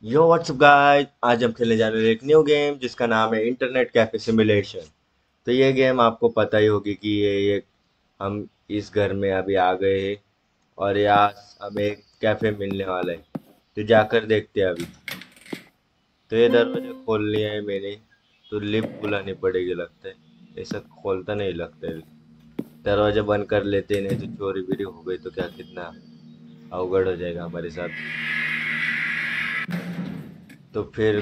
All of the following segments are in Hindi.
यो व्हाट्सअप गाइस, आज हम खेलने जा रहे हैं एक न्यू गेम जिसका नाम है इंटरनेट कैफे सिमुलेशन। तो ये गेम आपको पता ही होगी कि ये हम इस घर में अभी आ गए हैं और यहाँ हमें एक कैफे मिलने वाला है। तो जाकर देखते हैं अभी। तो ये दरवाजा खोल लिया है मैंने। तो लिफ्ट बुलानी पड़ेगी लगता है। ऐसा खोलता नहीं लगता है। दरवाजा बंद कर लेते हैं, नहीं तो चोरी बीरी हो गई तो क्या कितना अवगढ़ हो जाएगा हमारे साथ। तो फिर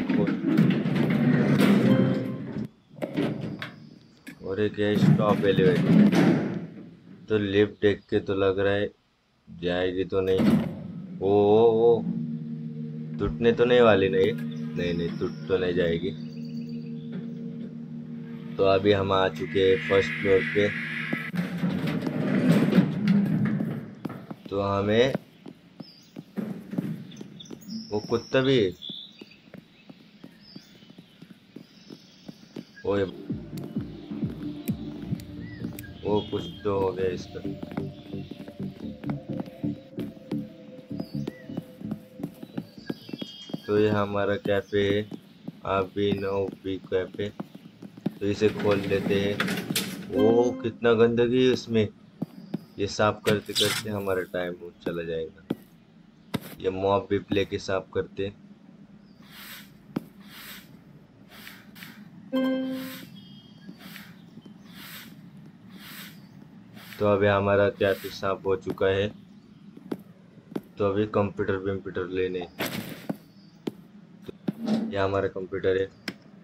और एक है स्टॉप एलिवेटर। तो लिफ्ट देख के तो लग रहा है जाएगी तो नहीं। ओ टूटने तो नहीं वाली नहीं। नहीं नहीं, टूट तो नहीं जाएगी। तो अभी हम आ चुके हैं फर्स्ट फ्लोर पे। तो हमें वो कुत्ता भी वो वो कुछ तो हो गया इसका। तो ये हमारा कैफे है, अभी नो बी कैफे। तो इसे खोल लेते हैं। वो कितना गंदगी है इसमें। ये साफ करते करते हमारा टाइम चला जाएगा। ये मॉप भी लेके साफ करते हैं। तो अभी हमारा कैफे साफ हो चुका है। तो अभी कंप्यूटर वम्प्यूटर लेने। ये हमारा कंप्यूटर है।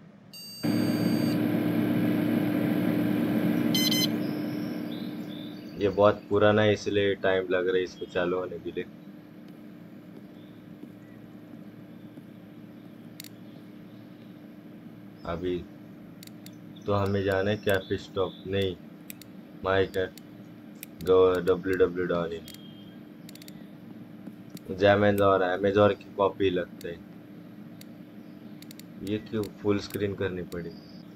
ये बहुत पुराना है इसलिए टाइम लग रहा है इसको चालू होने के लिए। अभी तो हमें जाना है कैफे स्टॉप नहीं। माई का डब्ल्यू डॉन इन अमेजोन अमेजोन की कॉपी लगता है। ये क्यों फुल स्क्रीन करनी पड़ी।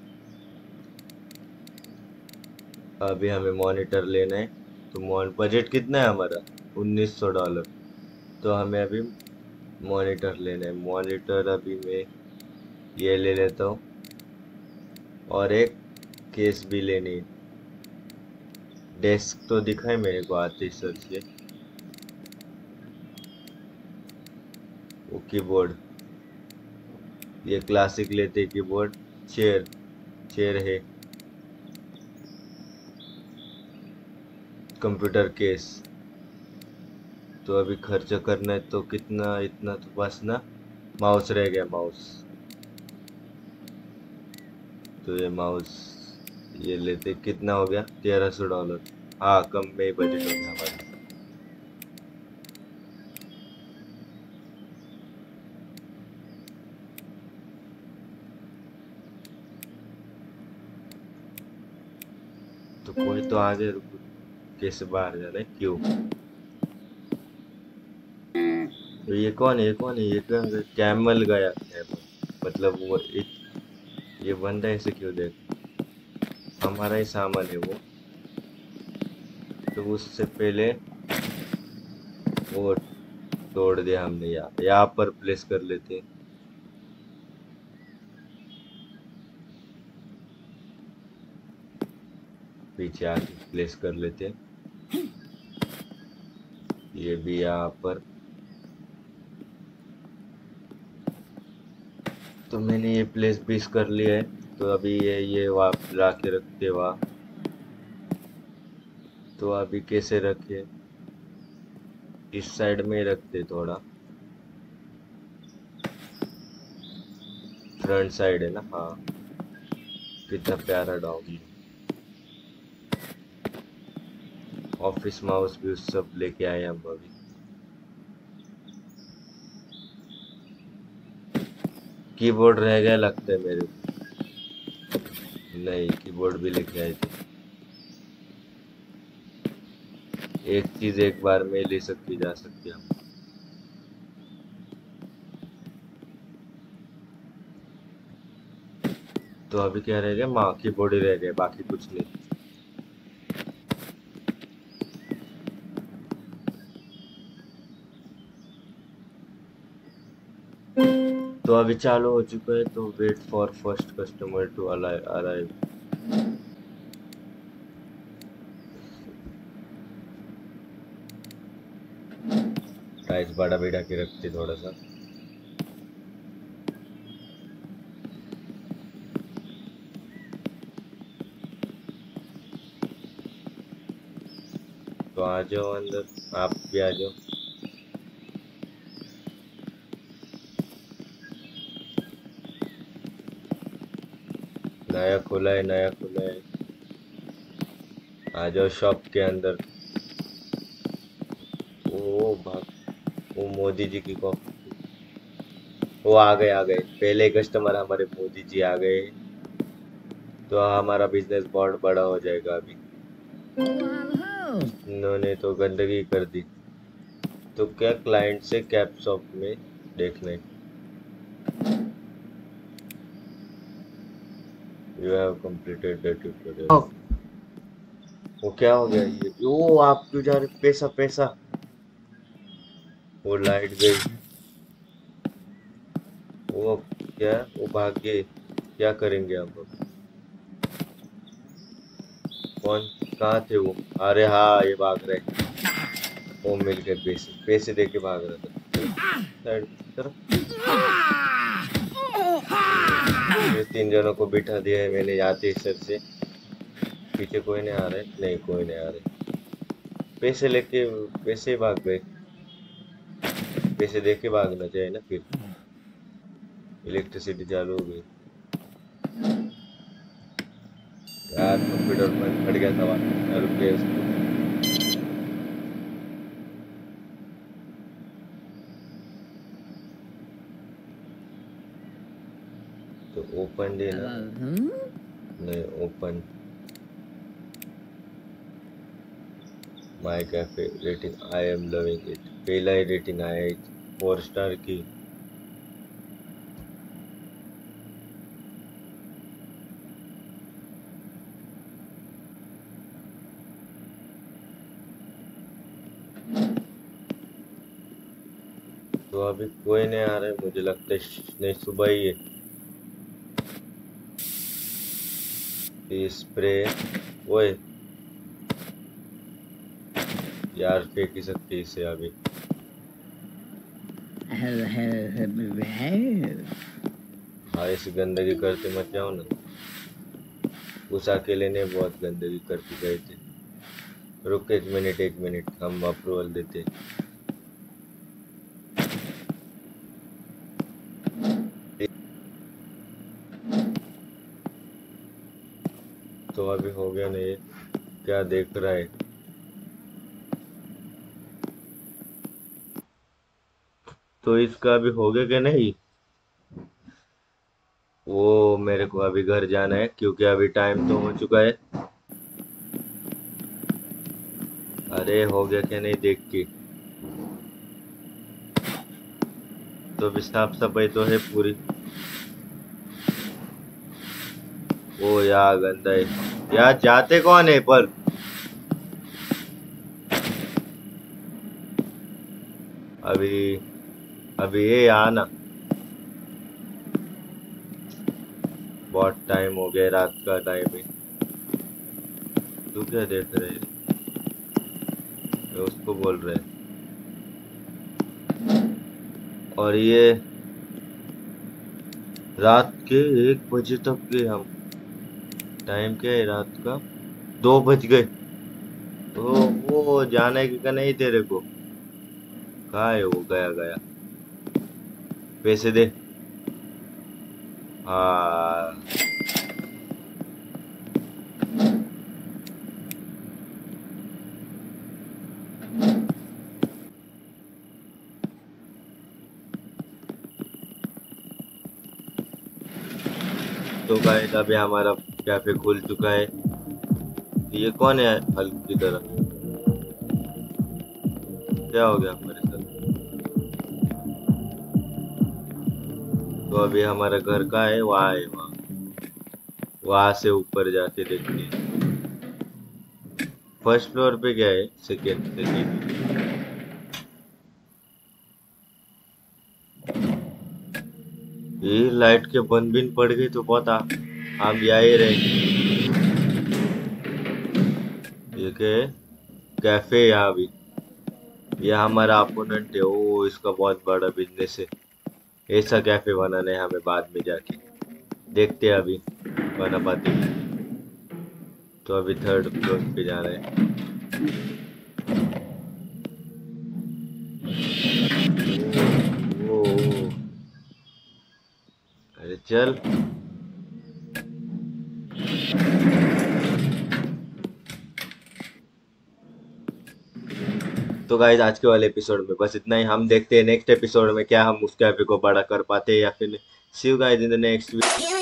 अभी हमें मॉनिटर लेना है। तो बजट कितना है हमारा? $1900। तो हमें अभी मॉनिटर लेना है। मॉनिटर अभी मैं ये ले लेता हूँ। और एक केस भी लेनी है। डेस्क तो दिखा है मेरे को आते ही सर से। वो कीबोर्ड, ये क्लासिक लेते कीबोर्ड। चेयर, चेयर है। Computer case. तो अभी खर्च करना है तो कितना, इतना तो बस ना। माउस रह गया, माउस। तो ये माउस ये लेते, कितना हो गया? $1300। हाँ, कम में ही बजट हो गया हमारा। तो कोई तो आगे रुक। कैसे बाहर जाना है क्यों? तो ये कौन है, ये कौन है, ये कौन? कैमल गया, कैमल। मतलब वो एक, ये बंदा ऐसे क्यों देख। हमारा ही सामान है वो। तो उससे पहले वो तोड़ दिया हमने। यहाँ पर प्लेस कर लेते हैं। पीछे आके प्लेस कर लेते हैं। ये भी यहाँ पर। तो मैंने ये प्लेस बीस कर लिया है। तो अभी ये वहाँ ला के रखते वहाँ। तो अभी कैसे रखे? इस साइड में ही रखते थोड़ा। फ्रंट साइड है ना, हाँ। कितना प्यारा डॉग। ऑफिस माउस भी उस सब लेके आए हम अभी। कीबोर्ड रह गया लगता है मेरे को। नहीं, कीबोर्ड भी लेके आए थे। एक चीज एक बार में ले सकती जा सकती है हम। तो अभी क्या रह गया? माँ कीबोर्ड ही रह गया, बाकी कुछ नहीं। तो अभी चालू हो चुका है, तो wait for first customer to arrive. Price बड़ा बढ़ा के रखते थोड़ा सा। तो आ जाओ अंदर, आप भी आ जाओ। नया खुला है, नया खुला है। आ जाओ शॉप के अंदर। ओ भाग, वो मोदी जी की कॉफी। वो आ गए, आ गए पहले कस्टमर हमारे, मोदी जी आ गए। तो हमारा बिजनेस बहुत बड़ा हो जाएगा अभी। इन्होंने तो गंदगी कर दी। तो क्या क्लाइंट से कैप शॉप में देखने। You have completed that project. वो क्या हो गया ये? ओ आप क्यों जा रहे? पैसा पैसा। वो लाइट गई। वो क्या, वो भाग गए। क्या करेंगे हम अब? कौन, कहाँ थे वो? अरे हाँ, ये भाग रहे। वो मिल गए पैसे, पैसे दे के भाग रहा था। साइड तरफ। ये तीन जनों को बिठा दिया है मैंने आते सर से। पीछे कोई नहीं आ रहा है, नहीं कोई नहीं आ रहा। पैसे लेके, पैसे भाग गए। पैसे दे के भागना चाहिए ना फिर। इलेक्ट्रिसिटी चालू हो गई। यार कंप्यूटर में फट गया था वहाँ, रुक गए उसको। तो ओपन डे ना, नहीं open my cafe rating, I am loving it. पहला ही रेटिंग आया है 4 स्टार की। तो अभी कोई नहीं आ रहा है, मुझे लगता है नहीं सुबह ही है। ये स्प्रे, ओए यार फेंक ही सकते इसे अभी। हाँ ऐसी गंदगी करते मत जाओ ना। उस अकेले ने बहुत गंदगी करके गए थे। रुक एक मिनट, एक मिनट, हम अप्रूवल देते। तो अभी हो गया ना ये? क्या देख रहा है? तो इसका अभी हो गया क्या नहीं? वो मेरे को अभी घर जाना है क्योंकि अभी टाइम तो हो चुका है। अरे हो गया क्या नहीं देख के। तो अभी साफ सफाई तो है पूरी। ओ यार गंदा है। यार जाते कौन है पर? अभी, अभी ये आना। बहुत टाइम हो गया, रात का टाइम है। तू क्या देख रहे है? मैं उसको बोल रहे हैं। और ये रात के 1 बजे तक के हम। टाइम क्या है रात का? 2 बज गए। तो वो जाने का नहीं तेरे को? कहाँ है वो? गया गया। पैसे दे। हाँ। तो गाइस अभी हमारा कैफे खुल चुका है। ये कौन है हल्क की तरह? क्या हो गया हमारे साथ? तो अभी हमारा घर का है, वहाँ है, वहाँ। वहां से ऊपर जाके देखते हैं। फर्स्ट फ्लोर पे क्या है? Second, second. ये लाइट के बंद बिन पड़ गई तो पता हम यही रहे। ये के कैफे यहाँ भी, ये हमारा अपोनेंट है। ओ इसका बहुत बड़ा बिजनेस है। ऐसा कैफे बनाना है हमें बाद में जाके, देखते हैं अभी बना पाते कि नहीं। तो अभी थर्ड फ्लोर पे जा रहे हैं। ओ, ओ, अरे चल। तो गाइज आज के वाले एपिसोड में बस इतना ही। हम देखते हैं नेक्स्ट एपिसोड में क्या हम उस कैफे को बड़ा कर पाते हैं या फिर। See you guys in the next.